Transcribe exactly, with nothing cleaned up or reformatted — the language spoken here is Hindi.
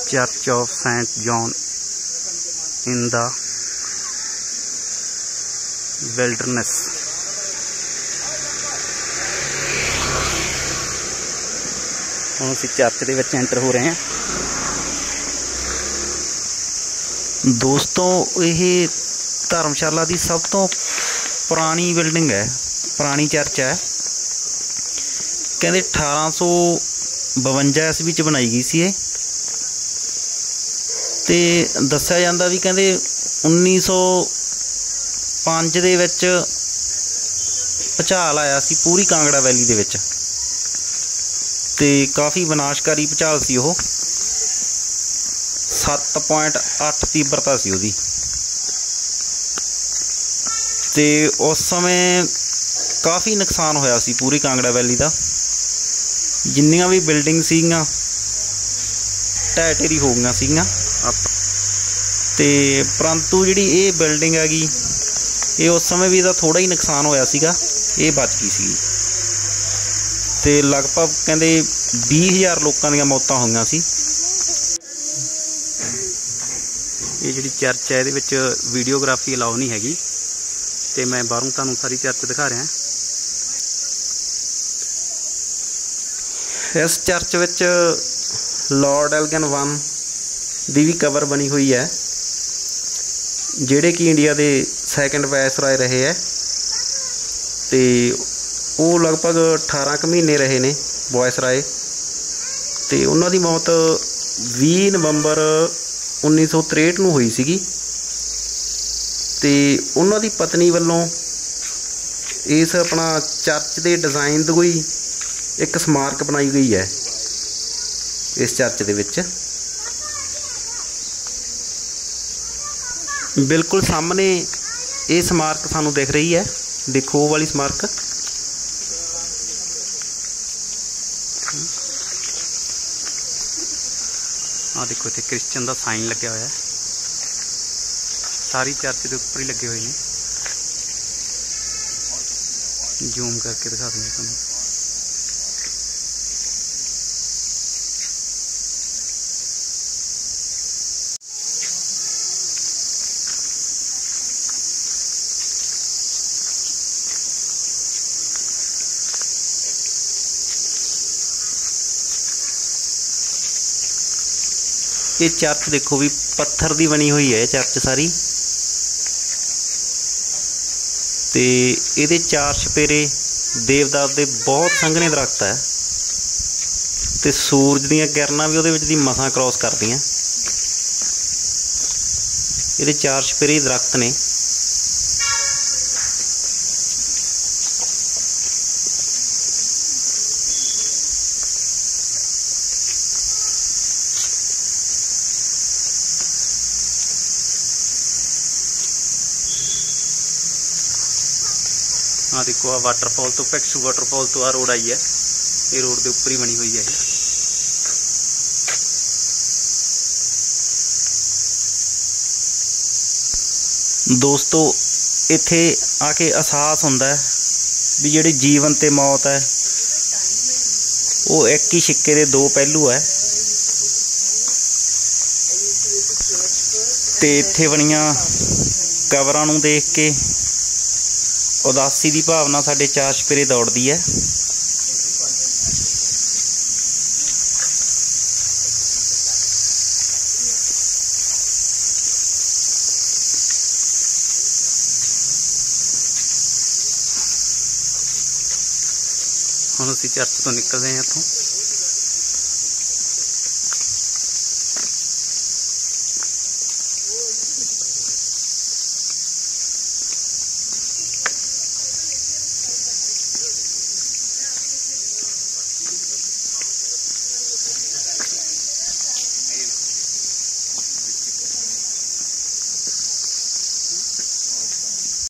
Church of Saint John in the wilderness. हम इस चर्च के विच एंटर हो रहे हैं। दोस्तों यह धर्मशाला की सब तो पुरानी बिल्डिंग है, पुरानी चर्च है। कहते अठारह सौ बवंजा ईस्वी च बनाई गई सी। ते दस्सिया जांदा भी कहते उन्नीस सौ पाँच दे विच भुचाल आया सी पूरी कांगड़ा वैली दे विच, ते काफ़ी विनाशकारी भुचाल सी। ओह सत्त पॉइंट अठ तीव्रता सी उहदी। ते उस समय काफ़ी नुकसान होया सी पूरी कांगड़ा वैली का। जिन्नियां भी बिल्डिंग सीगियां ढह ढेरी हो गई सीगियां। ते परंतु जिहड़ी ये बिल्डिंग हैगी ये उस समय भी इहदा थोड़ा ही नुकसान होया सीगा, ये बच गई सी। ते लगभग कहंदे बीस हज़ार लोगों दी मौतां होईयां सी। ये जिहड़ी चर्च है इहदे विच वीडियोग्राफी अलाउ नहीं हैगी, ते मैं बाहरों तुहानूं सारी चर्च दिखा रहा। इस चर्च विच लॉर्ड एल्गिन वन दी भी कबर बनी हुई है, जिहड़े कि इंडिया के सैकेंड वायसराय रहे है। ते वो लगभग अठारह क महीने रहे ने वायसराय। ते उन्हां दी मौत बीस नवंबर उन्नीस सौ तिरसठ नूं हुई सीगी। ते उन्हां दी पत्नी वल्लों इस अपना चर्च के डिज़ाइन दी कोई एक स्मारक बनाई गई है इस चर्च दे विच। बिल्कुल सामने ये स्मारक सानू दिख रही है, देखो वो वाली स्मारक। आ देखो इत्थे क्रिश्चियन का साइन लगे हुआ है, सारी चर्च के उपर ही लगे हुए हैं। जूम करके दिखा दूँगा तुहानूं। ये चर्च देखो भी पत्थर की बनी हुई है चर्च सारी। ते इहदे चार छपेरे देवदार दे बहुत संघने दरख्त है, ते सूरज दीयां किरणां भी उहदे विच दी मसां क्रॉस करदियां। इहदे चार छपेरे दरख्त ने। हाँ देखो आ वाटरफॉल तो पैक्सू वाटरफॉल तो आ रोड आई है, ये रोड के उपर ही बनी हुई है। दोस्तों इत्थे आके एहसास हुंदा है भी जिहड़ी जीवन ते मौत है वो एक ही सिक्के दे दो पहलू है। ते इत्थे बणियां कबरां नूं देख के उदासी की भावना साडे चार छपेरे दौड़दी है। हम असीं चर्च तो निकल रहे हैं इत्थों।